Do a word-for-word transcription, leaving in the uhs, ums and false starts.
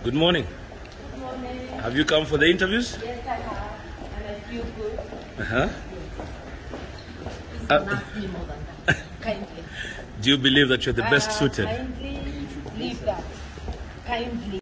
Good morning. Good morning. Have you come for the interviews? Yes, I have, and I feel good. Uh-huh. Please Uh, don't ask me more than that. Kindly. Do you believe that you're the best Uh, suited? Kindly leave that. Kindly.